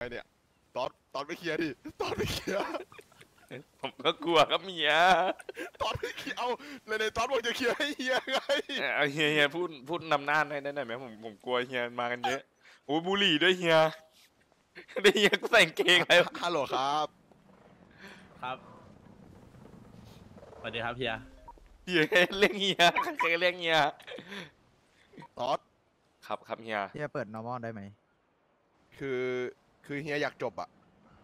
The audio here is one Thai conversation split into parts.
เนี่ยตอนไม่เคลียร์ดิตอนไม่เคลียร์ผมก็กลัวครับเมียตอนไม่เคลียร์เอาในตอนบอกจะเคลียร์ให้เฮียไงเอาเฮียพูดนำหน้าให้ได้ไหมผมกลัวเฮียมากันเยอะโอ้บุหรี่ด้วยเฮียได้เฮียก็ใส่กางเกงอะไรวะฮัลโหลครับครับสวัสดีครับเฮียเฮียเรียกเฮียใครเรียกเฮียตอดครับเฮียเฮียเปิด normal ได้ไหมคือเฮียอยากจบอะ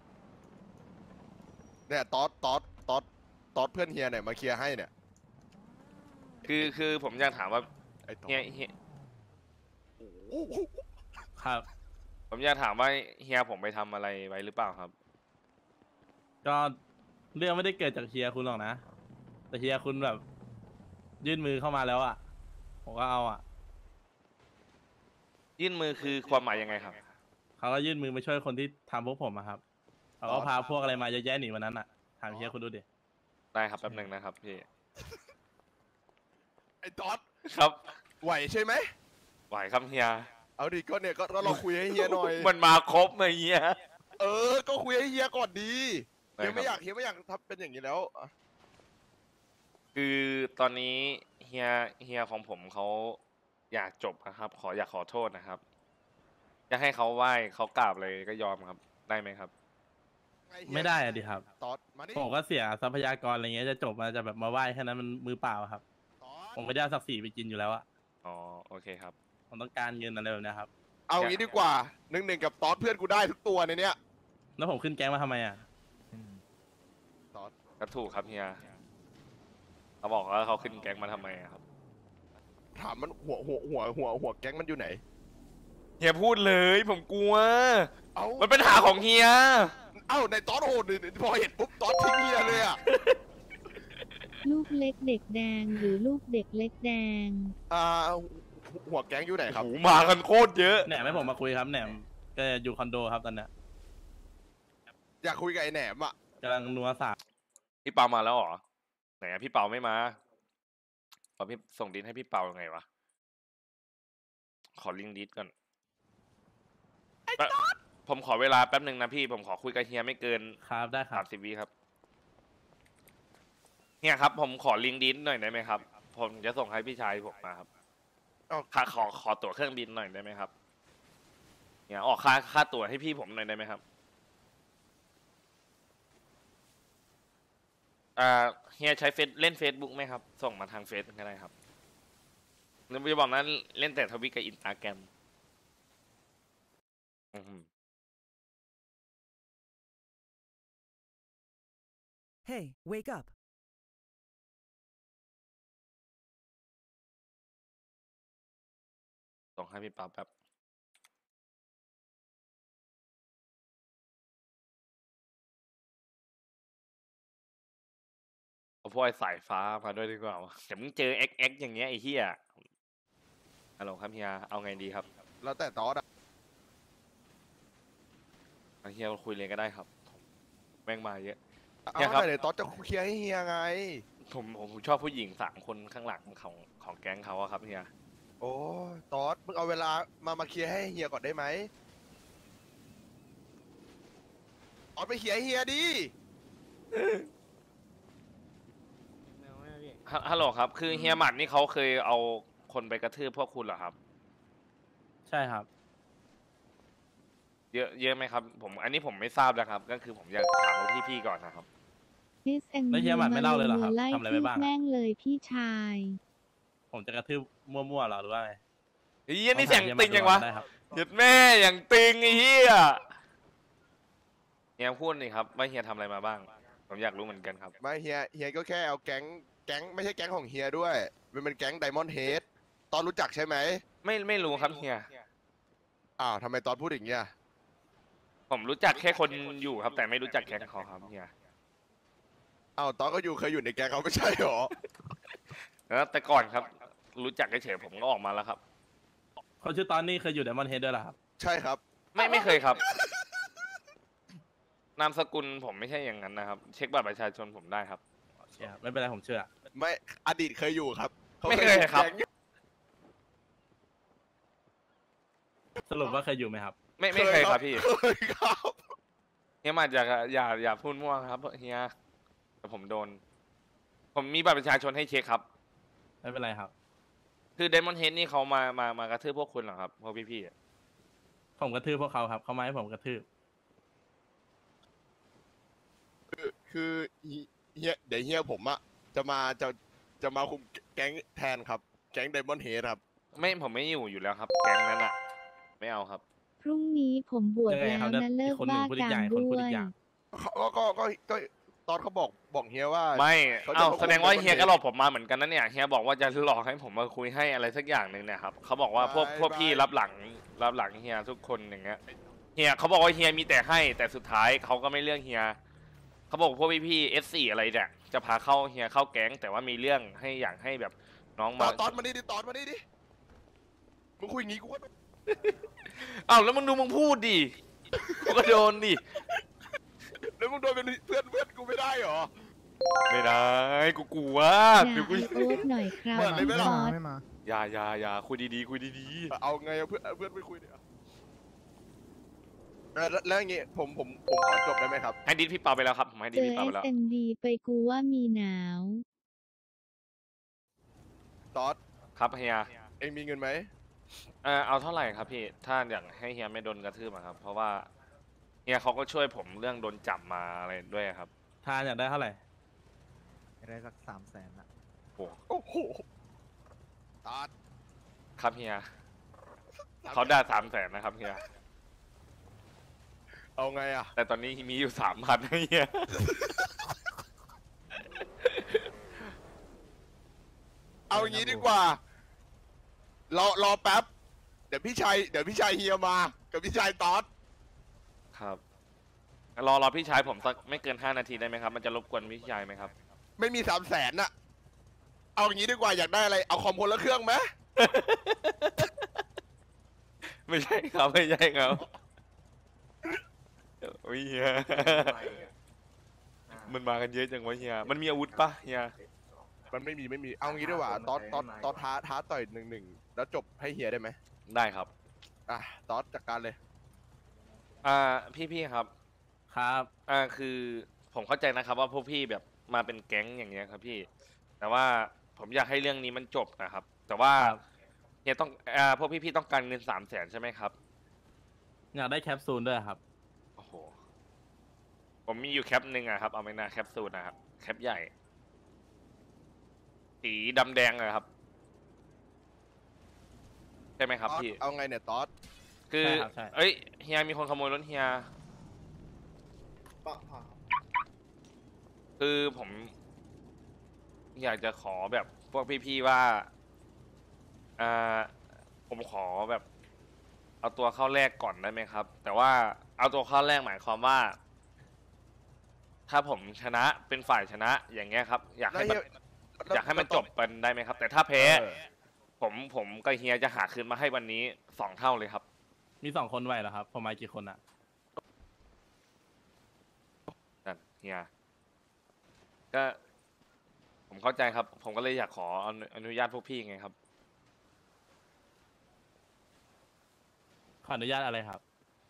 เนี่ยตอดเพื่อนเฮียเนี่ยมาเคลียร์ให้เนี่ยคือผมอยากถามว่าไอ้ตอดเฮียโอ้โหครับผมอยากถามว่าเฮียผมไปทำอะไรไว้หรือเปล่าครับก็เรื่องไม่ได้เกิดจากเฮียคุณหรอกนะ แต่เฮียคุณแบบ ยื่นมือเข้ามาแล้วอ่ะผมก็เอาอ่ะยื่นมือคือความหมายยังไงครับเขาก็ยื่นมือมาช่วยคนที่ทำพวกผมอะครับเขาก็พาพวกอะไรมาเยอะแยะหนีวันนั้นอ่ะถามเฮียคุณดูดิได้ครับแป๊บหนึงนะครับพี่ไอ้ตอดครับไหวใช่ไหมไหวครับเฮียเอาดิก็เนี่ยก็เราคุยให้เฮียหน่อยมันมาครบไหมเฮียก็คุยให้เฮียก่อนดีได้เฮียครับไม่อยากทำเป็นอย่างนี้แล้วอะคือตอนนี้เฮียของผมเขาอยากจบนะครับ อยากขอโทษนะครับอยากให้เขาไหว้เขากราบเลยก็ยอมครับ ได้ไหมครับงเฮียไม่ได้อะดิครับตอดมานี่ผมก็เสียทรัพยากรอะไรเงี้ยจะจบมาจะแบบมาไหว้แค่นั้นมันมือเปล่าครับตอผมดไม่ได้เอาศักดิ์ศรีไปกินอยู่แล้วอะอ๋อโอเคครับผมต้องการเงินอะไรแบบเนี้ยครับเอางี้ดีกว่าหนึ่งกับตอดเพื่อนกูได้ทุกตัวในเนี้ยแล้วผมขึ้นแก๊งมาทำไมอ่ะตอดก็ถูกครับเฮียเขาบอกว่าเขาขึ้นแก๊งมาทำไมอะครับถามมันหัวแก๊งมันอยู่ไหนเฮียพูดเลยผมกลัวเอ้ามันเป็นหาของเฮียในตอดโหดดิพอเห็นปุ๊บตอดทิ้งเฮียเลยอ่ะลูกเล็กเด็กแดงหรือลูกเด็กเล็กแดงหัวแก๊งอยู่ไหนครับโอ้โหมากันโคตรเยอะแหนมให้ผมมาคุยครับแหนมก็อยู่คอนโดครับตอนเนี้ยอยากคุยกับไอ้แหนมอ่ะกำลังนัวสาวพี่เปามาแล้วเหรอไหนอะพี่เปาไม่มาขอพี่ส่งดิสให้พี่เปายังไงวะขอลิงก์ดิสก่อนผมขอเวลาแป๊บหนึ่งนะพี่ผมขอคุยกับเฮียไม่เกินครับได้ครัสาบมสิบวิครับเฮียครับผมขอลิงก์ดิสหน่อยได้ไหมครับ ผมจะส่งให้พี่ชายผมมาครับอ้าวขอตั๋วเครื่องบินหน่อยได้ไหมครับเนี่ยออกค่าตั๋วให้พี่ผมหน่อยได้ไหมครับเฮียใช้เล่น Facebook ไหมครับ ส่งมาทางเฟซก็ได้ครับนึกจะบอกนั้นเล่นแต่ทวิตกับอินสตาแกรม Hey, wake up. ส่งให้พี่ป๊าแป๊บเอาพวกไอ้สายฟ้ามาด้วยดีกว่าวะเดี๋ยวมึงเจอเอ็กอย่างเงี้ยไอ้เหี้ยฮัลโหลครับเฮียเอาไงดีครับแล้วแต่ตอดอ่ะเฮียคุยเลยก็ได้ครับแม่งมาเยอะเอาเนี่ยครับไหนตอดจะเคลียร์ให้เฮียไงผมชอบผู้หญิง3 คนข้างหลังของแก๊งเขาอะครับเฮียโอ้ตอดมึงเอาเวลามาเคลียร์ให้เฮียก่อนได้ไหมตอดไปเคลียร์ให้เฮียดิฮัลโหลครับ คือเฮียหมัดนี่เขาเคยเอาคนไปกระทืบพวกคุณเหรอครับใช่ครับเยอะไหมครับ อันนี้ผมไม่ทราบนะครับ ก็คือผมอยากถามพี่ก่อนนะครับแล้วเฮียหมัดไม่เล่าเลยเหรอครับไล่ทำอะไรไปบ้างอะแม่งเลยพี่ชายผมจะกระทืบมั่วๆเหรอหรือว่าไงเฮียนี่เสียงตึงยังวะได้ครับหยุดแม่อย่างตึงไอ้เฮียเฮียพูดหน่อยครับว่าเฮียทำอะไรมาบ้าง ผมอยากรู้เหมือนกันครับไม่เฮียก็แค่เอาแก๊งไม่ใช่แก๊งของเฮียด้วยมันเป็นแก๊งไดมอนด์เฮดตอนรู้จักใช่ไหมไม่รู้ครับเฮียทำไมตอนพูดอย่างเงี้ยผมรู้จักแค่คนอยู่ครับ แต่ไม่รู้จักแก๊งเขาครับเฮียตอนก็เคยอยู่ในแก๊งเขาไม่ใช่หรอแล้วแต่ก่อนครับ รู้จักเฉยๆผมก็ออกมาแล้วครับคนชื่อตอนนี้เคยอยู่ไดมอนด์เฮดด้วยเหรอครับใช่ครับไม่เคยครับ นามสกุลผมไม่ใช่อย่างนั้นนะครับ เช็คบัตรประชาชนผมได้ครับเชี่ยไม่เป็นไรผมเชื่อไม่อดีตเคยอยู่ครับขาไม่เคยครับแก๊งสรุปว่าเคยอยู่ไหมครับไม่เคยครับพี่เคยครับเฮียมาอย่าพูดมั่วครับเฮียแต่ผมโดน ผมมีบัตรประชาชนให้เช็คครับไม่เป็นไรครับคือเดมอนเฮดนี่เขามากระทืบพวกคุณเหรอครับพวกพี่ๆอะผมกระทืบพวกเขาครับเขามาให้ผมกระทืบคือเฮียเดี๋ยวเฮียผมอะจะมาคุมแก๊งแทนครับ แก๊งไดมอนด์เฮดครับผมไม่อยู่แล้วครับ แก๊งนั้นอะไม่เอาครับพรุ่งนี้ผมบวชยังไงแล้ครัวบนะเลิกอีกคนหนึ่บ้างพูดอีกากอย่างรอีกคนพูดด้วอียกอย่างก็ตอนเขาบอกเฮียว่าไม่เขาจะเอ้ามาคุมแสดงว่า Diamond เฮีย Head ก็หลอกผมมาเหมือนกันนะเนี่ยเฮียบอกว่าจะหลอกให้ผมมาคุยให้อะไรสักอย่างหนึ่งเนี่ยครับเขาบอกว่าพวกไม่พวกพี่ไม่รับหลังเฮียทุกคนอย่างเงี้ยเฮียเขาบอกว่าเฮียมีแต่ให้แต่สุดท้ายเขาก็ไม่เลือกเฮียเขาบอกพวกพี่ๆ S4 อะไรเนี่ยจะพาเข้าเฮียเข้าแก๊งแต่ว่ามีเรื่องให้อยากให้แบบน้องตมาอนมานี่ดิตอนมานี่ดิมึงคุยอย่างงี้กูก็อ้าวแล้วมึงดูมึงพูดดิกูก็โดนดิแล้วมึงโดนเป็นเพื่อนกูไม่ได้เหรอไม่ได้กูกลัวด่าเดี๋ยวกูไอโอ๊ตหน่อยครับเปิดเลยไหมพี่ล่ะบอสอย่าคุยดีๆคุยดีเอาไงอะเพื่อนไม่คุยเนี่ยแล้วอย่างงี้ผมขอจบได้ไหมครับๆให้ดิสพี่เปาไปแล้วครับผมให้ดิเจสอพี่เปาไปแล้ว SMD ไปกูว่ามีหนาวตอดครับเฮียเองมีเงินไหมเอาเท่าไหร่ครับพี่ถ้าอยากให้เฮียไม่โดนกระทืบอะครับ เพราะว่าเฮียเขาก็ช่วยผมเรื่องโดนจับมาอะไรด้วยครับทานอยากได้เท่าไหร่ได้สัก300,000ละโอ้โอ้โหตอดครับเฮียเขาได้300,000นะครับเฮียเอาไงอะแต่ตอนนี้มีอยู่3,000เฮียเอาอย่างงี้ดีกว่า รอแป๊บ เดี๋ยวพี่ชายเฮียมา กับพี่ชายตอดครับรอพี่ชายผมสักไม่เกิน5 นาทีได้ไหมครับ มันจะรบกวนพี่ชายไหมครับไม่มี300,000น่ะ เอาอย่างงี้ดีกว่าอยากได้อะไร เอาคอมคนละเครื่องไหมไม่ใช่ครับไม่ใช่ครับโอ้ยเฮียมันมากันเยอะจังวะเฮียมันมีอาวุธปะเฮียมันไม่มี เอางี้ดีกว่าตอดท้าต่อย1-1แล้วจบให้เฮียได้ไหมได้ครับอ่ะตอดจัดการเลยพี่ครับครับคือผมเข้าใจนะครับว่าพวกพี่แบบมาเป็นแก๊งอย่างเงี้ยครับพี่ แต่ว่าผมอยากให้เรื่องนี้มันจบนะครับ แต่ว่าครับเฮียต้องพวกพี่ต้องการเงิน300,000ใช่ไหมครับอยากได้แคปซูลด้วยครับโอ้โหผมมีอยู่แคปหนึ่งอะครับเอาไปนาแคปซูลนะครับแคปใหญ่สีดำแดงอะครับใช่ไหมครับพี่เอาไงเนี่ยตอดคือใช่ครับใช่เอ้ยเฮียมีคนขโมยรถเฮียคือผม อยากจะขอแบบพวกพี่ๆว่าผมขอแบบ เอาตัวเข้าแรกก่อนได้ไหมครับ แต่ว่าเอาตัวเข้าแรกหมายความว่า ถ้าผมชนะเป็นฝ่ายชนะ อย่างเงี้ยครับ อยากให้มันจบกันได้ไหมครับ แต่ถ้าแพ้เออผมกับเฮียจะหาคืนมาให้วันนี้2 เท่าเลยครับมี2 คนไหวเหรอครับผมมากี่คนอะนั่นเฮียก็ผมเข้าใจครับ ผมก็เลยอยากขออนุญาตพวกพี่ไงครับขออนุญาตอะไรครับ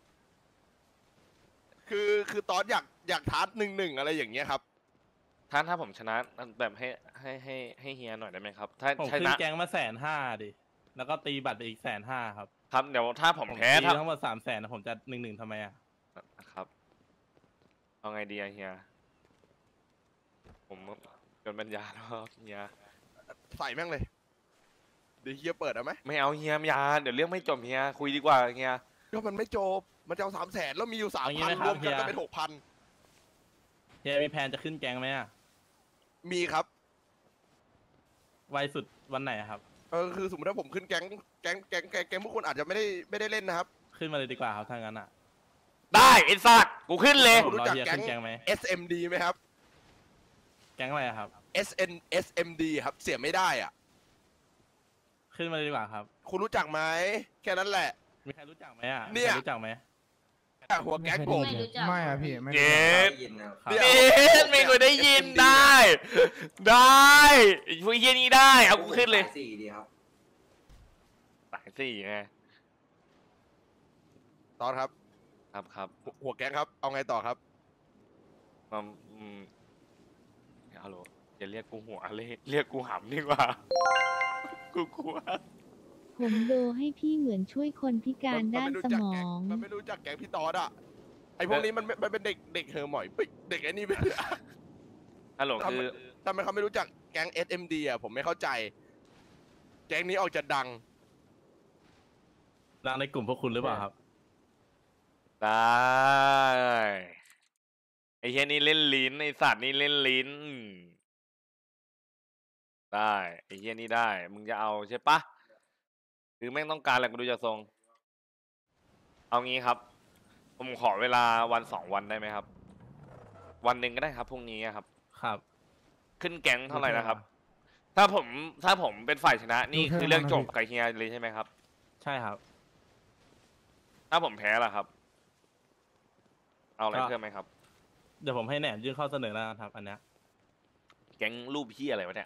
คือตอดอยากท้า1-1อะไรอย่างเงี้ยครับถ้าผมชนะแบบให้เฮียหน่อยได้ไหมครับ ถ้าผมชขึ้นนะแก๊งมา150,000ดิแล้วก็ตีบัตรไปอีก150,000ครับครับเดี๋ยวถ้าผมผมแพ้ตีถ้าทั้งหมด300,000ผมจะ1-1ทำไมอะครับเอาไงดีอะเฮียผมจนปัญญาแล้วครับเฮียใส่แม่งเลย เดี๋ยวเฮียเปิดเอาไหมไม่เอาเฮียอยาเดี๋ยวเรื่องไม่จบเฮียคุยดีกว่าเฮียก็มันไม่จบ มันจะเอา300,000แล้วมีอยู่เอางี้ 3,000 ไหมครรัวบมเฮีกันยก็เป็น6,000 เฮียมีแผนจะขึ้นแก๊งไหมอะมีครับไวสุดวันไหนอะครับคือสมมติถ้าผมขึ้นแก๊งพวกคุณอาจจะไม่ได้เล่นนะครับขึ้นมาเลยดีกว่าครับถ้างั้นอะได้ไอ้สัตว์กูขึ้นเลยผมรอรู้จักเฮียแก๊งขึ้นแก๊งไหม SMD ไหมครับแก๊งอะไรอะครับ SMD ครับ เสียไม่ได้อ่ะขึ้นมาเลยดีกว่าครับคุณรู้จักไหม แค่นั้นแหละมีใครรู้จักไหมอะเนี่ยมีใครรู้จักไหมหัวแก๊งผมไม่อะพี่ไม่เย็ดครับเดี๋ยวเย็ดไม่เคยได้ยินได้ ได้พวกเฮียนี่ได้เอากูขึ้นเลย 4ดีครับสาย4ไงตอนครับครับหัวแก๊งครับ เอาไงต่อครับอืมฮัลโหลอย่าเรียกกูหัวเรียกกูหำดีกว่า กูกลัวผมโดให้พี่เหมือนช่วยคนพิการด้านสมองมันไม่รู้จักแก๊งพี่ตอดอ่ะ ไอพวกนี้มันเป็นเด็กเฮอร์หมอยเฮ้ยเด็กไอ้นี่ไม่ฮัลโหลคือทำไมเขาไม่รู้จักแก๊ง SMD อ่ะผมไม่เข้าใจ แก๊งนี้ออกจะดังรังในกลุ่มพวกคุณหรือเปล่าครับได้ไอ้เฮียนี่เล่นลิ้นไอ้สัตว์นี่เล่นลิ้น ได้ไอ้เฮียนี่ได้ มึงจะเอาใช่ปะหรือแม่งต้องการอะไรกูดูจะทรง เอางี้ครับ ผมขอเวลาวัน2 วันได้ไหมครับ วันหนึ่งก็ได้ครับพรุ่งนี้อะครับครับขึ้นแก๊งเท่าไหร่นะครับ ถ้าผมเป็นฝ่ายชนะ นี่คือเรื่องจบกับเฮียเลยใช่ไหมครับใช่ครับถ้าผมแพ้ล่ะครับ เอาอะไรก็เพิ่มไหมครับเดี๋ยวผมให้แหนมยื่นข้อเสนอแล้วกันครับ อันเนี้ยแก๊งรูปพี่อะไรวะเนี่ย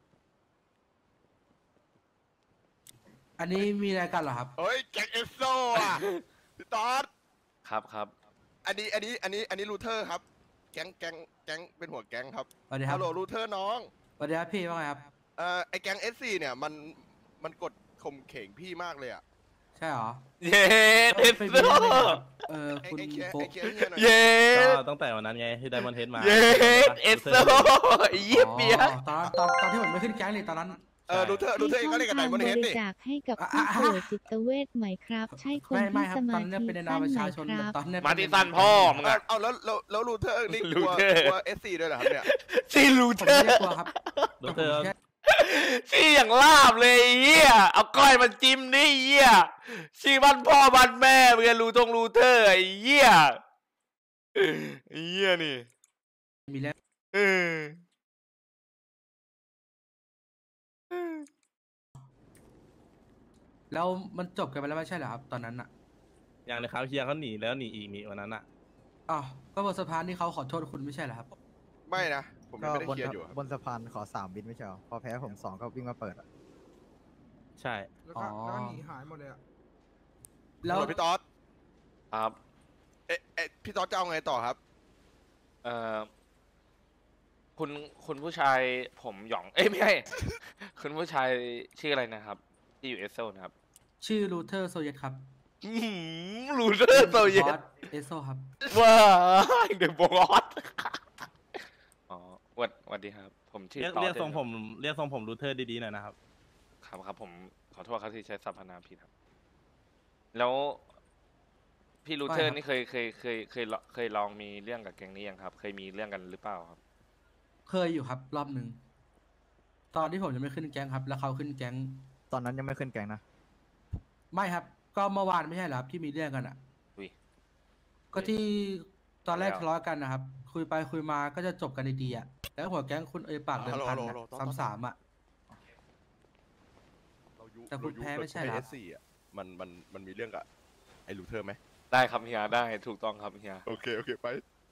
อันนี้มีอะไรกันเหรอครับเฮ้ย แก๊งเอสโซอ่ะ พี่ตอดครับอันนี้รูเทอร์ครับ แก๊งเป็นหัวแก๊งครับสวัสดีครัฮับลโหลรูเทอร์น้องสวัสดีครับพี่ว่าไงครับไอแก๊ง SC เนี่ยมันกดข่มเข่งพี่มากเลยอ่ะใช่เหรอเย้เอสเป็นโซไปได้ไงครับคุณไอเคลียร์โป๊ะไอเคลียร์เนี่ยหน่อยเย้ก็ตั้งแต่วันนั้นไงที่ไดมอนเฮดมาเย้เอสโซเยี่ยเปียอ๋อตอนที่ผมไม่ขึ้นแก๊งเลยตอนนั้นรูเทอร์เองก็เล่นกับไดมอนด์เฮดบนี่ริจาคให้กับผู้ป่วยจิตเวชไหมครับ ใช่คนไม่ที่ครับสตมาอนนั้นธิเป็นในนาสั้มนประไหมชาชนครับตอนนั้นมาที่สั้นพ่อมึงอะเอาแล้วรูเทอร์นี่กลัว Luther กลัว SC ด้วยเหรอครับเนี่ยชื่อลูผมเทอไม่ร์ได้กลัวครับลูเทอร์แค่ชื่ออย่างลาบเลยไอ้เหี้ยเอาก้อยมาจิ้มนี่เหี้ยชื่อบ้านพ่อบ้านแม่มึงจะรูเทอร์ไอ้เหี้ยไอ้เหี้ยนี่มีแล้วเออแล้วมันจบกันไปแล้วไม่ใช่เหรอครับ ตอนนั้นอ่ะอย่างในเขาเฮียเขาหนีแล้วหนีอีกนี่วันนั้นอ่ะอ๋อก็บนสะพานที่เขาขอโทษคุณไม่ใช่เหรอครับไม่นะ ผมยังก็ไม่ได้บนเคลียร์อยู่ครับบนสะพานขอ3 วินไม่ใช่เหรอพอแพ้ผม2ก็วิ่งมาเปิดอะใช่แล้วก็อ๋อแล้วก็หนีหายหมดเลยอะแล้วฮัลโหลพี่ตอดครับพี่ตอดจะเอาไงต่อครับเอ่อคุณผู้ชายผมหยอง เอ้ยไม่ใช่ คุณผู้ชายชื่ออะไรนะครับ ที่อยู่เอสโซนะครับชื่อลูเทอร์โซเยตครับรูเทอร์โซเยบอตสเอสโซครับว้าเดอะบอสอ๋อสวัสดีครับ ผมชื่อเรียกต่อทรงผมเรียกทรงผมลูเทอร์ดีๆหน่อยนะครับครับผมขอโทษครับที่ใช้สรรพนามผิดครับ แล้วพี่รูเทอร์ไม่ครับนี่เคยลองมีเรื่องกับแก๊งนี้ยังครับ เคยมีเรื่องกันหรือเปล่าครับเคยอยู่ครับ รอบหนึ่งตอนที่ผมยังไม่ขึ้นแก๊งครับ แล้วเขาขึ้นแก๊งตอนนั้นยังไม่ขึ้นแกงนะไม่ครับ ก็เมื่อวานไม่ใช่เหรอครับที่มีเรื่องกันอ่ะอุ้ยก็ที่ตอนแรกแล้วทะเลาะกันนะครับ คุยไปคุยมาก็จะจบกันดีๆอ่ะแล้วหัวแก๊งคุณปากเดิมพันฮัลโหลอะฮัลโหลต่อซ้ำๆอ่ะ แต่คุณแพ้ไม่ใช่เหรอเอสซีอ่ะมันมีเรื่องกับไอ้รูเทอร์ไหมได้ครับเฮียได้ถูกต้องครับเฮียโอเคไป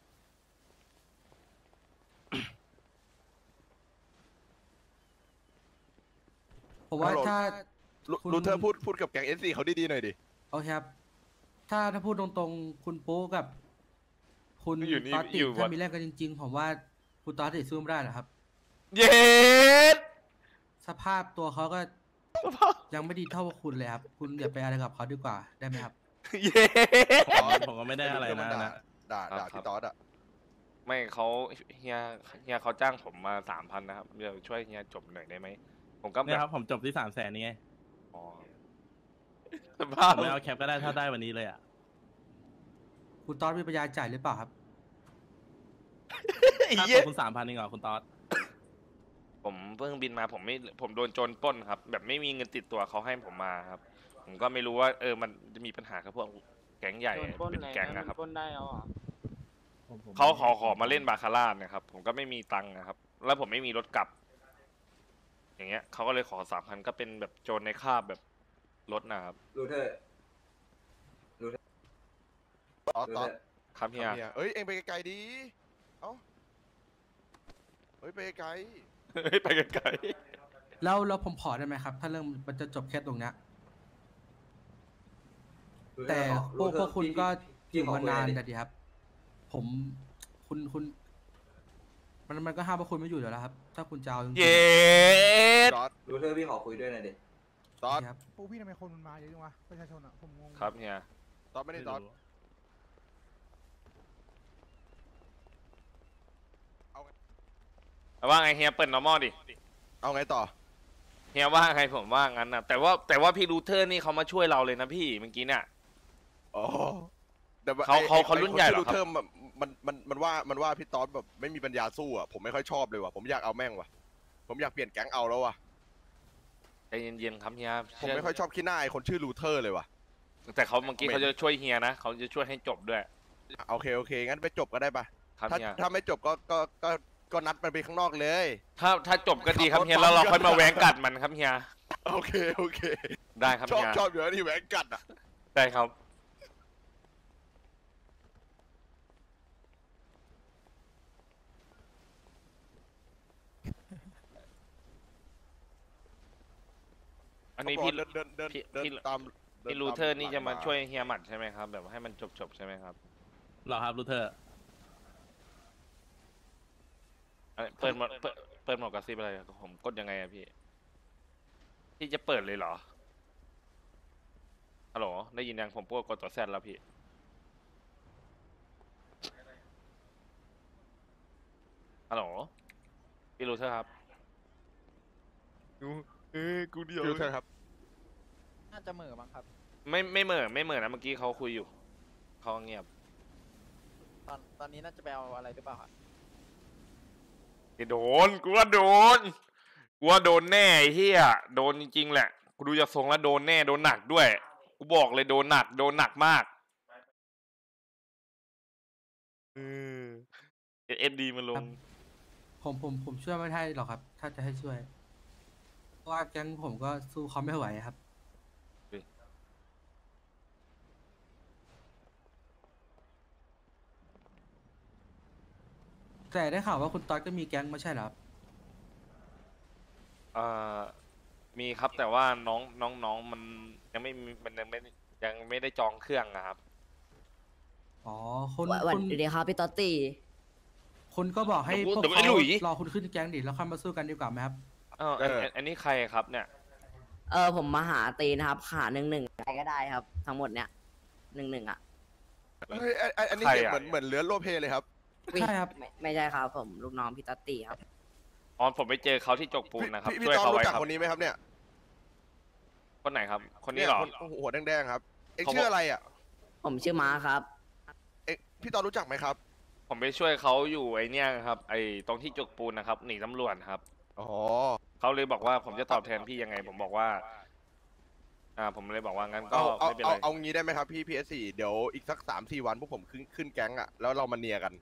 ผมว่าฮัลโหลถ้า คุณรูเทอร์พูดกับแก๊ง SC เขาดีๆหน่อยดิโอเคครับ ถ้าพูดตรงๆ คุณปุ๊กับ คุณอยู่นี่ตอตติอยู่ถ้าวัดมีเรื่องกันจริง ๆ ผมว่าคุณตอตติสู้ไม่ได้หรอกครับเย็ดสภาพตัวเขาก็ยังไม่ดีเท่าคุณเลยครับ คุณอย่าไปอะไรกับเขาดีกว่าได้ไหมครับเย็ดผมก็ไม่ได้อะไรนะนะด่าครับพี่ตอดอ่ะไม่เขาเฮียเขาจ้างผมมา3,000นะครับเดี๋ยวช่วยเฮียจบหน่อยได้ไหมผมก็แบเนี่ยครับ บผมจบที่300,000นี่ไงอ๋อสภาพผมไม่เอาแคปก็ได้ถ้าได้วันนี้เลยอ่ะคุณตอตมีปัญญาจ่ายหรือเปล่าครับค่าเหี้ตัยวคุณ3,000เองเหรอคุณตอสผมเพิ่งบินมาผมโดนโจรปล้นครับ แบบไม่มีเงินติดตัวเขาให้ผมมาครับ ผมก็ไม่รู้ว่ามันจะมีปัญหากับพวกแก๊งใหญ่เป็นแก๊งนะครับปล้นได้แล้วอ่ะเขาขอมาเล่นบาคาร่านะครับ ผมก็ไม่มีตังค์นะครับ แล้วผมไม่มีรถกลับ อย่างเงี้ยเขาก็เลยขอ3,000ก็เป็นแบบโจรในคราบแบบรถนะครับรูเทอร์ตอดครับเฮียเอ้ยเอ็งไปไกลๆดีเอ้าเฮ้ยไปไกลไปไกลแล้วผมขอได้ไหมครับ ถ้าเรื่องมันจะจบแค่ตรงเนี้ยแต่พวกคุณก็อยู่มานานแต่ดีครับ ผมคุณมันก็ห้ามพวกคุณไม่อยู่อยู่แล้วครับ ถ้าคุณจะเอาจริงๆเย็ดตอดรู้เธอพี่ขอคุยด้วยหน่อยดิตอดครับพวกพี่ทำไมคนมันมาเยอะจังวะประชาชนอ่ะผมงงครับเฮียตอดไม่ได้ตอดว่าไงเฮียเปิด normal ดิเอาไงต่อเฮียว่าไงผมว่างั้นนะแต่ว่าพี่รูเทอร์นี่เขามาช่วยเราเลยนะพี่เมื่อกี้เนี่ยอ๋อแต่ว่าเขารุ่นใหญ่เหรอครับเทอมมันว่าพี่ตอดแบบไม่มีปัญญาสู้อ่ะผมไม่ค่อยชอบเลยว่ะผมอยากเอาแม่งว่ะผมอยากเปลี่ยนแก๊งเอาแล้วว่ะใจเย็นๆครับเฮียผมไม่ค่อยชอบขี้หน้าไอ้คนชื่อลูเทอร์เลยว่ะแต่เขาเมื่อกี้เขาจะช่วยเฮียนะเขาจะช่วยให้จบด้วยโอเคงั้นไปจบก็ได้ปะครับถ้าเฮียถ้าไม่จบก็นัดมันไปข้างนอกเลยถ้าจบก็ดีครับเฮียแล้วเราค่อยมาแหวงกัดมันครับเฮียโอเคได้ครับชอบเฮียชอบอยู่แล้วที่แหวงกัดอ่ะได้ครับ อันนี้พี่เดินพี่ตามพี่รูเทอร์นี่จะมาช่วยเฮียหมัดใช่ไหมครับ แบบให้มันจบใช่ไหมครับเหรอครับลูเทอร์เปิดหมดกระซิบอะไรผมกดยังไงอะพี่พี่จะเปิดเลยเหรอฮัลโหลได้ยินยังผมพูดกดตัวแซดแล้วพี่ฮัลโหลพี่รูเทอร์ครับกูเดียวลูเทอร์ครับน่าจะเหม่อมั้งครับไม่เหม่อนะเมื่อกี้เขาคุยอยู่เขาเงียบตอนนี้น่าจะไปเอาอะไรหรือเปล่าครับโดนกูว่าโดนแน่ไอ้เฮียโดนจริงๆแหละกูดูจากทรงแล้วโดนแน่โดนหนักด้วยกูบอกเลยโดนหนักมากเอ็ดดีมันลงผมช่วยไม่ได้หรอกครับ ถ้าจะให้ช่วย เพราะว่าแก๊งผมก็สู้เขาไม่ไหวครับ แต่ได้ข่าวว่าคุณต๊อดก็มีแก๊งไม่ใช่เหรอครับมีครับแต่ว่าน้องมันยังไม่มีมันยังไม่ได้จองเครื่องอะครับอ๋อคุณสวัสดีครับพี่ต๊อตตี้คุณก็บอกให้พวกเดี๋ยวไอ้เขาหลุยรอคุณขึ้นแก๊งดิแล้วค่อยมาสู้กันดีกว่าไหมครับอันนี้ใครครับเนี่ยผมมาหาตีนะครับขา1-1ใครก็ได้ครับ ทั้งหมดเนี่ย1-1อ่ะเฮ้ยอันนี้ใครเสียงอะเหมือนเลื้อนโลเพเลยครับใช่ครับไม่ใช่ครับผมลูกน้องพี่ต๊อตตี้ครับอ๋อผมไปเจอเขาที่จกปูนนะครับพี่ช่วยตอดเขารู้ไว้จักครับคนนี้ไหมครับเนี่ยคนไหนครับ คนนี้เหรอยหัวแดงๆครับเอ็งเขาบอกชื่ออะไรอ่ะผมชื่อม้าครับพี่ตอดรู้จักไหมครับผมไปช่วยเขาอยู่ไอเนี่ยครับไอตรงที่จกปูนนะครับหนีตำรวจครับอ๋อเขาเลยบอกว่าผมจะตอบแทนพี่ยังไง ผมบอกว่า ผมเลยบอกว่างั้นก็เอาไม่เป็นไรเอางี้ได้ไหมครับพี่ PS4 เดี๋ยวอีกสัก3-4 วันพวกผมขึ้นแก๊งอ่ะแล้วเรามาเนียกัน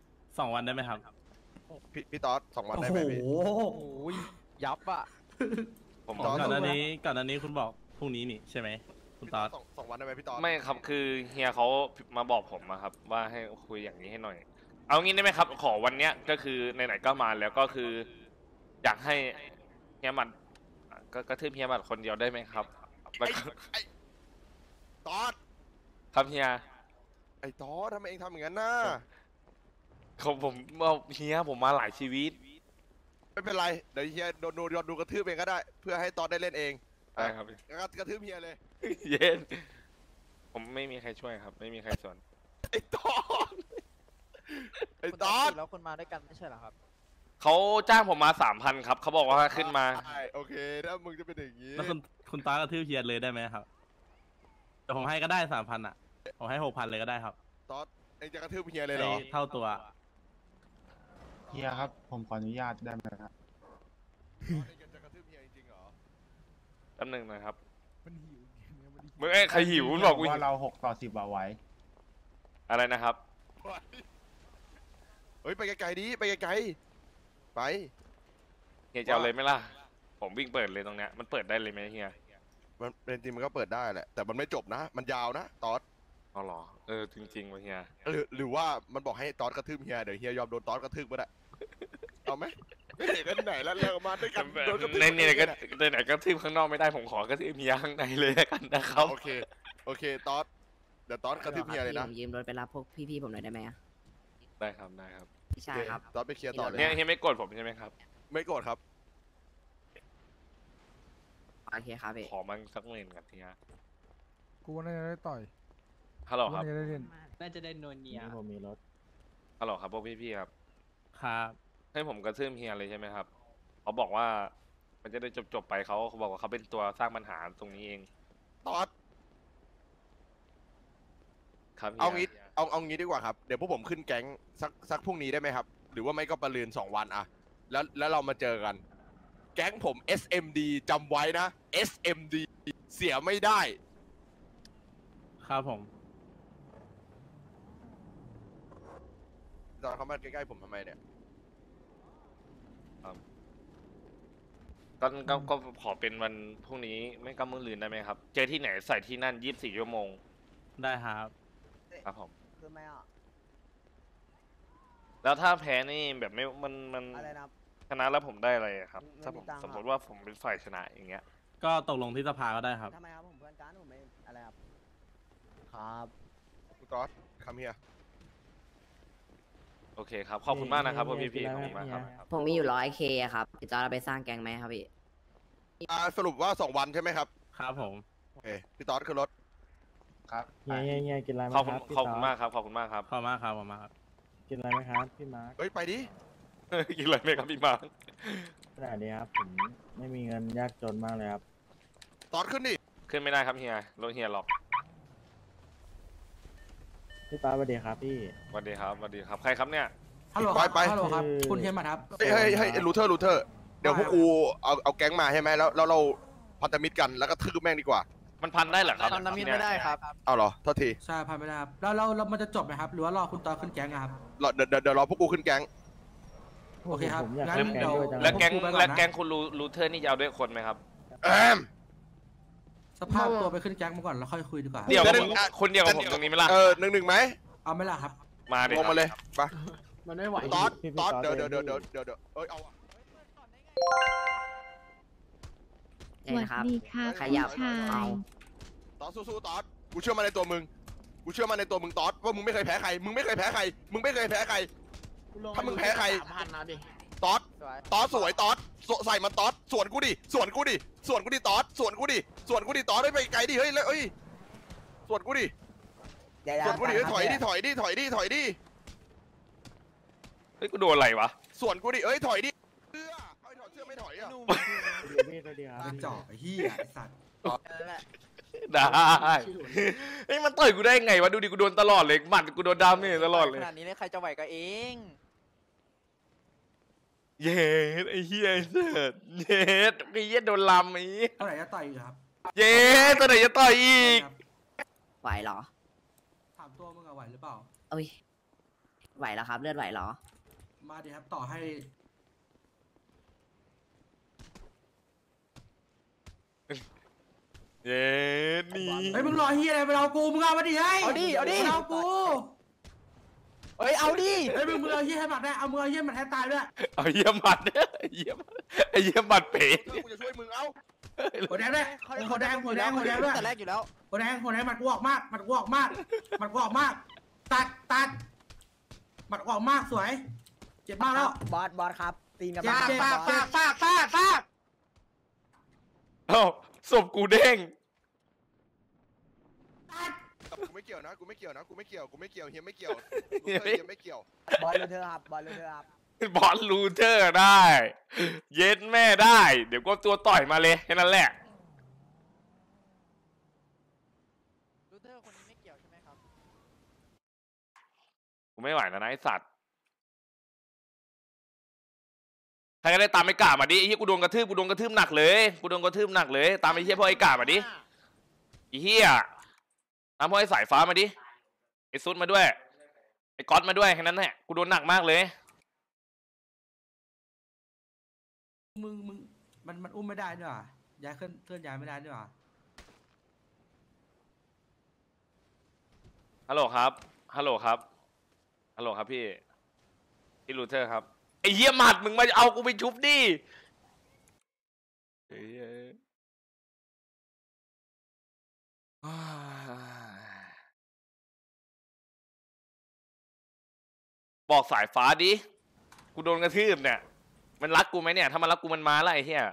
2 วันได้ไหมครับพี่ตอด2 วันโอ้ได้โหไหมพี่ยับอ่ะผมตอนก่อนหน้านี้คุณบอกพรุ่งนี้นี่ใช่ไหมคุณต๊อดสองวันได้ไหมพี่ตอดไม่ครับคือเฮียเขามาบอกผมอะครับ ว่าให้คุยอย่างนี้ให้หน่อย เอางี้ได้ไหมครับ ขอวันเนี้ยก็คือไหนๆก็มาแล้วก็คือ อยากให้เฮียหมัดก็กระทืบเฮียหมัดคนเดียวได้ไหมครับแล้วก็ไอ้ตอดครับเฮียไอ้ตอดทำไมเองทำอย่างนั้นน่ะผมเฮียผมมาหลายชีวิตไม่เป็นไรเดี๋ยวเฮียโดนกระทืบเองก็ได้ เพื่อให้ตอดได้เล่นเองได้ครับงั้นกระทืบเฮียเลยเย็นผมไม่มีใครช่วยครับ ไม่มีใครสอนไอ้ตอดไอ้ตอดแล้วคุณมาด้วยกันไม่ใช่เหรอครับเขาจ้างผมมา3,000ครับเขาบอกว่าขึ้นมาใช่โอเคถ้ามึงจะเป็นอย่างนี้แล้วคุณต๊อดกระทืบเฮียเลยได้ไหมครับแต่ผมให้ก็ได้3,000อ่ะผมให้6,000เลยก็ได้ครับตอดเองจะกระทืบเฮียเลยเหรอให้เท่าตัวเฮียครับ ผมขออนุญาตได้ไหมครับตอดเองจะกระทืบเฮียจริงๆเหรอแป๊บนึงนะครับมันหิวเนี่ยมันหิวมึงใครหิวมึงบอกกูว่าเรา6-10เอาไว้อะไรนะครับเฮ้ยไปไกลๆดิไปไกลๆไปเฮียจะเอาเลยไหมล่ะ ผมวิ่งเปิดเลยตรงเนี้ยมันเปิดได้เลยไหมเฮียมันเป็นจริงมันก็เปิดได้แหละแต่มันไม่จบนะ มันยาวนะตอดเอาเหรอจริงๆวะเฮียหรือว่ามันบอกให้ตอดกระทืบเฮียเดี๋ยวเฮียยอมโดนตอดกระทืบก็ได้เอาไหมไม่เห็นกันไหนแล้วเรามาด้วยกันโดนกระทืบในเนี่ยก็ไหนก็ทืบข้างนอกไม่ได้ผมขอกระทืบเฮียข้างในเลยแล้วกันนะครับโอเคตอดเดี๋ยวตอนกระทืบเฮียเลยนะผมยืมรถไปรับพวกพี่ๆผมหน่อยได้ไหมอะได้ครับได้ครับพี่ชายครับตอนไปเคลียร์ต่อเลยเฮียไม่โกรธผมใช่ไหมครับไม่โกรธครับโอเคครับพี่ขอมันสักหมื่นกับเฮียกูน่าจะได้ต่อยฮัลโหลกูครับน่าจะได้เล่นน่าจะได้นวลเนียผมมีรถฮัลโหลครับพวกพี่ๆครับครับให้ผมกระทืบเฮียเลยใช่ไหมครับเขาบอกว่ามันจะได้จบไปเขาบอกว่าเขาเป็นตัวสร้างปัญหาตรงนี้เองตอดครับฮียเอางี้เอางี้ดีกว่าครับ เดี๋ยวพวกผมขึ้นแก๊งสักพรุ่งนี้ได้ไหมครับ หรือว่าไม่ก็ประลืน2 วันอะแล้วเรามาเจอกัน แก๊งผม SMD จำไว้นะ SMD เสียไม่ได้ครับผมตอนเขามาใกล้ๆผมทำไมเนี่ยก็ขอเป็นวันพรุ่งนี้ไม่ก็มื้ออื่นได้ไหมครับ เจอที่ไหนใส่ที่นั่น24 ชั่วโมงได้ครับครับผมคือไม่อ่ะแล้วถ้าแพ้นี่แบบไม่มันอะไรนะชนะแล้วผมได้อะไรอะครับไม่ถ้าผมมีตังค์สมมติว่าผมเป็นฝ่ายชนะอย่างเงี้ยก็ตกลงที่สภาก็ได้ครับทำไมครับผมเพื่อนกันผมไม่อะไรครับ ครับคุณตอดคำเฮียโอเคครับ ขอบคุณมากนะครับพวกพี่ๆขอบคุณมากครับผมมีอยู่100K อะครับพี่จอร์จเราไปสร้างแกงไหมครับพี่สรุปว่า2 วันใช่ไหมครับครับผมโอเคพี่ตอดขึ้นรถครับเงี้ยกินอะไรไหมขอบคคุณรับพี่ขอบคุณมากครับขอบคุณมากครับขอบมากครับขอบมากครับกินอะไรไหมครับพี่มาร์คเฮ้ย ไปดิกินอะไรไหมครับพี่มาร์คขนาดนี้ครับผมไม่มีเงินยากจนมากเลยครับตอดขึ้นดิขึ้นไม่ได้ครับเฮียรถเฮียหรอกพี่ป้าสวัสดีครับพี่สวัสดีครับสวัสดีครับใครครับเนี่ยฮัลโหลครับไปฮัลโหลครับคือคุณเฮียนมาครับให้รูเทอร์ เดี๋ยวพวกกูเอาแก๊งมาใช่ไหมแล้วเราพันธมิตรกันแล้วก็ทืบแม่งดีกว่ามันพันได้เหรอครับตอนน้ำมินไม่ได้ครับเอาเหรอโทษทีใช่พาไม่ได้ครับแล้วมันจะจบไหมครับ หรือว่ารอคุณตอขึ้นแก๊งอะครับเดี๋ยวรอพวกกูขึ้นแก๊งโอเคครับผมอยากงั้นเล่นแก๊งเดี๋ยวด้วยจังแล้วแก๊งพวกกูไปก่อนนะแล้วแก๊งคุณรูเทอร์นี่จะเอาด้วยคนไหมครับแอมสภาพตัวไปขึ้นแก๊งมาก่อนแล้วค่อยคุยดีกว่าเดี๋ยวกับเดี๋ผยวมอ่ะคนเดียวกับผมตรงนี้ไหมล่ะ 1-1ไหมเอาไหมล่ะครับมาดิลงมาเลยไปมันไม่ไหวตอดพี่ตอดตอดเดี๋ยวเลยเอ้ยเอาอะสวัสดีค่ะขยับพี่ชายตอดสู้ๆตอดกูเชื่อมันในตัวมึงตอดว่ามึงไม่เคยแพ้ใครมึงไม่เคยแพ้ใครถ้ามึงแพ้ใคร 3,000นะดิตอดสวยตอดใส่มันตอดสวนกูดิตอดสวนกูดิตอดไปไกลดิเฮ้ยแล้วเอ้ยสวนกูดิถอยดิเฮ้ยกูโดนอะไรวะสวนกูดิเอ้ยถอยดิเสื้อถอดเสื้อไม่ถอยอ่ะพี่สวัสดีครับตาพี่จ่อไอ้เหี้ยไอ้สัตว์ได้เฮ้ยมันต่อยกูได้ไงวะดูดิกูโดนตลอดเลยหมัดกูโดนดามเนี่ยตลอดเลยขนาดนี้เลยใครจะไหวก็เองเย็ดไอ้เหี้ยเสิร์ตเย็ดไอ้เหี้ยโดนลำไอ้เหี้ยเท่าไหร่จะต่อยอีกครับเย็ดตัวไหนจะต่อยอีกครับไหวเหรอถามตัวมึงอะไหวหรือเปล่าเอ้ย ไหวแล้วครับ เลือดไหวเหรอมาดิครับต่อให้เย็ดนี่เฮ้ยมึงรอเฮียอะไรไปเอากูมึงเอามาดิเฮ้ยเอาดิเอาดิมึงเอากูเอ้ยเอาดิเฮ้ยมึงเอาเฮียให้หมัดได้เอามึงเอาเฮียหมัดให้ตายด้วยเอาเยี่ยมหมัดไอ้เยี่ยมหมัดเป๋กูจะช่วยมึงเอ้าหัวแดงด้วยหัวแดงด้วยแต่แรกอยู่แล้วหัวแดงหมัดกูออกมากหมัดกูออกมากตัดหมัดกูออกมากสวยเจ็บมากแล้วบอสครับ ตีนกับเจ็บบ้าเจ็บฟากเอ้าศพกูเด้งกูไม่เกี่ยวนะเฮียไม่เกี่ยว เฮียไม่เกี่ยวบอสลูเธอครับ บอสลูเธอครับบอลลูเทอร์ได้ เย็ดแม่ได้ เดี๋ยวก็ตัวต่อยมาเลยแค่นั้นแหละลูเธอคนนี้ไม่เกี่ยวใช่ไหมครับกูไม่ไหวแล้วนะไอสัตว์ใครก็ได้ตามไอ้กามาดิไอ้เหี้ยกูโดนกระทืบหนักเลยตามไอ้เหี้ยพ่อไอ้กามาดิไอ้เหี้ยตามพ่อไอ้สายฟ้ามาดิไอ้ซุดมาด้วยไอ้ก๊อตมาด้วยแค่นั้นแหละกูโดนหนักมากเลยมึงมันอุ้มไม่ได้ด้วยว่ะย้ายเคลื่อนย้ายไม่ได้ด้วยว่ะฮัลโหลครับพี่ลูเทอร์ครับไอ้เหี้ยหมัดมึงมาเอากูไปชุบดิเฮ้ยบอกสายฟ้าดิกูโดนกระทืบเนี่ยมันรักกูไหมเนี่ยถ้ามันรักกูมันมาแล้วไอ้เหี้ย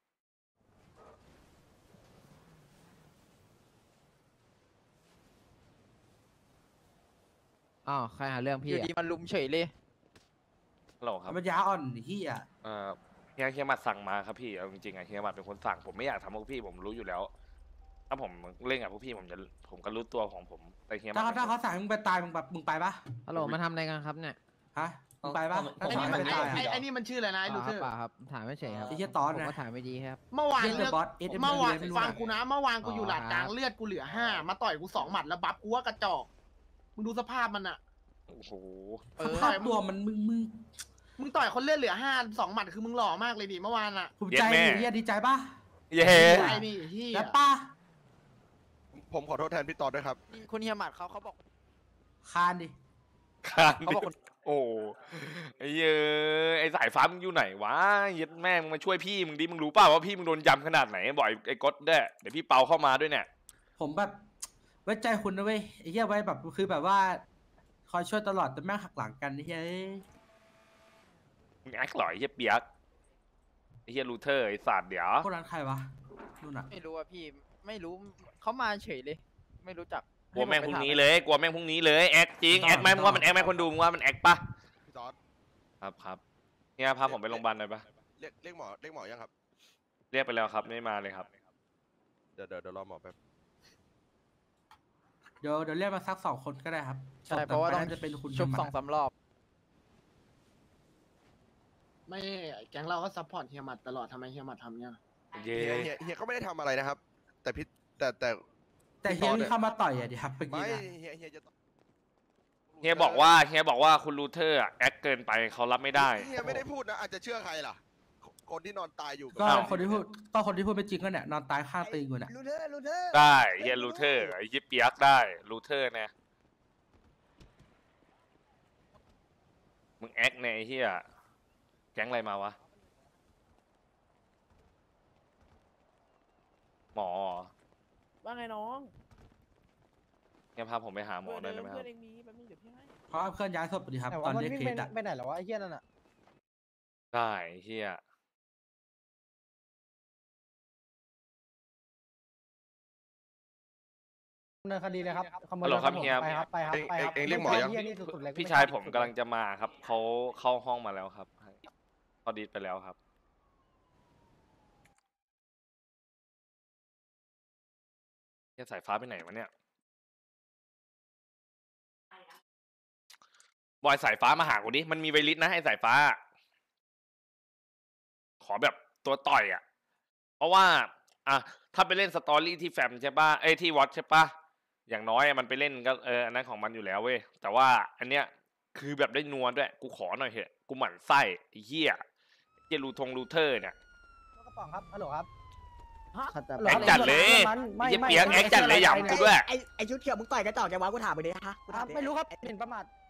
อ้าวใครหาเรื่องพี่อยู่ดีมันลุมเฉยเลยฮัลโหลครับมันยาอ่อนเฮียเฮียหมัดสั่งมาครับพี่เอาจริงๆเฮียหมัดเป็นคนสั่งผมไม่อยากทำพวกพี่ผมรู้อยู่แล้วถ้าผมเล่นกับพวกพี่ผมก็รู้ตัวของผมแต่เฮียหมัดถ้าเขาสั่งมึงไปตายมึงไปปะฮัลโหลมาทำอะไรกันครับเนี่ยฮะมึงไปปะไอ้นี่มันไอ้นี่มันชื่ออะไรนะไอ้ลูเทอร์เปล่าครับถ่ายไม่เฉยครับไอ้เฮียตอนผมนะก็ถ่ายไม่ดีครับเมื่อวานเฮียเลืเดออะบอสเมื่อวานไม่รู้ฟังนะกูนะเมื่อวานกูอยู่หลาดกลางเลือดกูเหลือ5มาต่อยกู2 หมัดแล้วบัฟกูว่ากระจอกมึงดูสภาพมันอะโอ้โหสภาพตัวมันมึงต่อยคนเลือดเหลือ5 2 หมัดคือมึงหล่อมากเลยดิเมื่อวานอะภูมิใจดิเฮียดีใจปะเย้ไอ้นี่ที่แล้วปะผมขอโทษแทนพี่ตอนด้วยครับคุณเฮียหมัดเขาบอกคานดิขาดเขาบอกโอ้ไอ้เย้ไอ้สายฟ้ามึงอยู่ไหนวะเย็ดแม่มึงมาช่วยพี่มึงดิมึงรู้เปล่าว่าพี่มึงโดนยำขนาดไหนบ่อยไอ้ก๊อตได้เดี๋ยวพี่เปาเข้ามาด้วยเนี่ยผมแบบไว้ใจคุณนะเว้ยไอ้เฮียไว้แบบคือแบบว่าคอยช่วยตลอดแต่แม่งหักหลังกันไอ้เฮียมึงแอคหล่อยไอ้เฮียเปียกไอ้เฮียลูเทอร์ไอ้สัตว์เดี๋ยวคนนั้นใครวะนู่นน่ะไม่รู้อะพี่ไม่รู้เขามาเฉยเลย ไม่รู้จักกลัวแม่งพรุ่งนี้เลยกลัวแม่งพรุ่งนี้เลยแอคจริงแอคไหมมึงว่ามันแอคไหมคนดูมึงว่ามันแอคปะพี่ตอนครับเนี่ยพาผมไปโรงพยาบาลหน่อยปะเรียกหมอยังครับเรียกไปแล้วครับไม่มาเลยครับเดี๋ยวรอหมอแป๊บเดี๋ยวเรียกมาสัก2 คนก็ได้ครับใช่เพราะว่าต้องน่จะเป็นคุณชุบธรรมะ 2-3 รอบไม่แก๊งเราก็ซัพพอร์ตเฮียหมัดตลอดทำไมเฮียหมัดทำเนี่ยเย้เฮียก็ไม่ได้ทำอะไรนะครับ แต่พี่แต่แต่เฮียนี่เข้ามาต่อยอ่ะดิครับเมื่อกี้ไม่นะเฮียจะเฮียบอกว่าคุณลูเทอร์อะแอคเกินไปเขารับไม่ได้เฮียไม่ได้พูดนะอาจจะเชื่อใครล่ะ คนที่นอนตายอยู่ก็อ้าวคนที่พูดไม่จริงก็เนี่ยนอนตายข้างตีนกูเนี่ยลูเทอร์ได้เฮียลูเทอร์ไอ้ยิปเปียกได้ลูเทอร์เนี่ยมึงแอคเนี่ยไอ้เฮียแก๊งอะไรมาวะหมอว่าไงน้องเนี่ยพาผมไปหาหมอได้ไหมครับเพราะเพื่อนย้ายศพไปดิครับแต่ตอว่าน มันเรียกวิ่งเคสอ่ะไปไหนแล้ววะไอ้เฮียนั่นอะได้เฮียดำเนินคดีเลยครับขโมยฮัลโหลครับถผมเฮียไปครับไปครับไปครับเองเรียกหมอยังเฮียนี่สุดๆเลยพี่ชายผมกำลังจะมาครับเขาเข้าห้องมาแล้วครับพอดีไปแล้วครับเฮียสายฟ้าไปไหนวะเนี่ยบอยสายฟ้ามาหากูดิมันมีไวริสนะไอ้สายฟ้า ขอแบบตัวต่อยอ่ะเพราะว่าถ้าไปเล่นสตอรี่ที่แฟมใช่ป่ะที่วอตใช่ป่ะอย่างน้อยมันไปเล่นก็อันนั้นของมันอยู่แล้วเว้ยแต่ว่าอันเนี้ยคือแบบได้นัวด้วยกูขอหน่อยเถอะกูหมั่นไส้ไอ้เหี้ยลูเทอร์เนี่ยกระป๋องครับฮัลโหลครับแอคจัดเลยไอ้เหี้ยเปียกแอคจัดเลยหยำกูด้วยไอชุดเขียวมึงต่อยกระจอกแกวะกูถามไปเลยฮะไม่รู้ครับเห็นประมาท